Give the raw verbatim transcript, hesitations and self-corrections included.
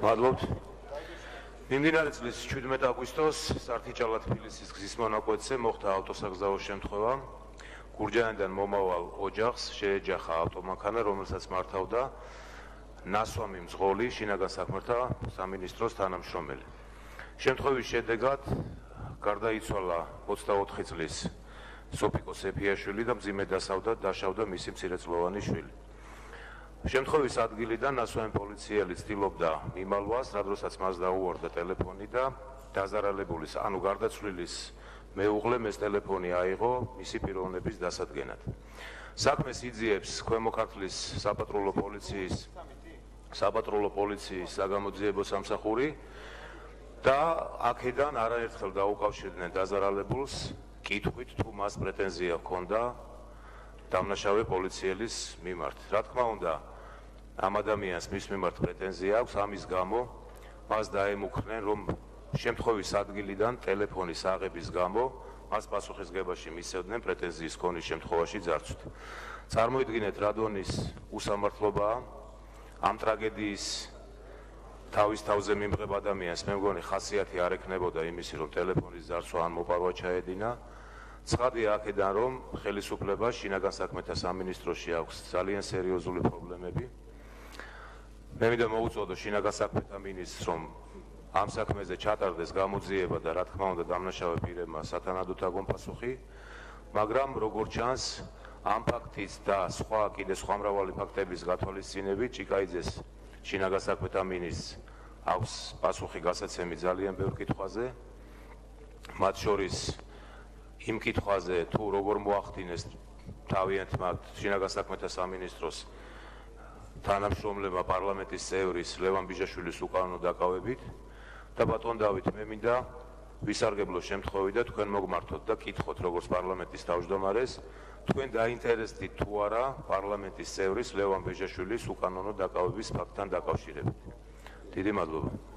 მადლობთ. მიმდინარე წლის შვიდმეტ აგვისტოს სართიჭალად თბილისის გზის მონაკვეთზე მოხდა ავტოსაგზაო შემთხვევა. გურჯაანიდან მომავალ ოჯახს შეეჯახა ავტომანქანა, რომელსაც მართავდა ნასვამი მძღოლი შინაგან საქმეთა სამინისტროს თანამშრომელი. შემთხვევის შედეგად გარდაიცვალა ოცდაოთხი წლის სოფიკო სეფიაშვილი და მძიმე დასავდა დაშავდა მისი მცირეწლოვანი შვილი. შემთხვევის ადგილიდან ნასვამი პოლიციელი ცდილობდა მიმალვას, რადგანაც მას დაუვარდა ტელეფონი და დაზარალებულის, ანუ გარდაცვლილის მეუღლემ ეს ტელეფონი აიღო მისი პიროვნების დასადგენად. საქმეს იძიებს ქვემო ქართლის საპატრულო პოლიციის საპატრულო პოლიციის საგამოძიებო სამსახური და აქედან არაერთხელ დაუკავშირდნენ დაზარალებულს კითხვით თუ მას პრეტენზია ჰქონდა დამნაშავე პოლიციელის მიმართ. რა თქმა უნდა, ამ ადამიანს მის მიმართ პრეტენზია აქვს, ამის გამო მას დაემუქრნენ, რომ შემთხვევის ადგილიდან ტელეფონის აღების გამო მას პასუხისგებაში მისცემდნენ პრეტენზიის ქონის შემთხვევაში ძარცვით. წარმოიდგინეთ, რა დონის უსამართლობაა ამ ტრაგედიის თავის თავზე მიმღებ ადამიანს. მე მგონი ხასიათი არ ექნებოდა იმისი, რომ ტელეფონის ძარცვა ან მოპარვა ჩაედინა. ცხადია აქედან, რომ ხელისუფლებას შინაგან საქმეთა სამინისტროში აქვს ძალიან სერიოზული პრობლემები. მე მინდა მოუწოდო შინაგან საქმეთა მინისტრს, რომ ამ საქმეზე ჩატარდეს გამოძიება და რა თქმა უნდა დამნაშავე პირებმა სათანადოდ აგონ პასუხი, მაგრამ როგორც ჩანს, ამ ფაქტის და სხვა კიდე სხვა მრავალი ფაქტების გათვალისწინებით ჭიკაიძეს შინაგან საქმეთა მინისტრს აქვს პასუხი გასაცემი ძალიან ბევრ კითხვაზე, მათ შორის იმ კითხვაზე თუ როგორ მოახდინეს თავიანთმა შინაგან საქმეთა სამინისტროს თანამშრომლებმა პარლამენტის წევრის ლევან ბიჟაშვილის უკანონო დაკავებით და ბატონ დავით, მე მინდა ვისარგებლო შემთხვევით და თქვენ მოგმართოთ და კითხოთ როგორც პარლამენტის თავმჯდომარეს, თქვენ დაინტერესდით თუ არა პარლამენტის წევრის ლევან ბიჟაშვილის უკანონო დაკავების ფაქტთან დაკავშირებით. დიდი მადლობა.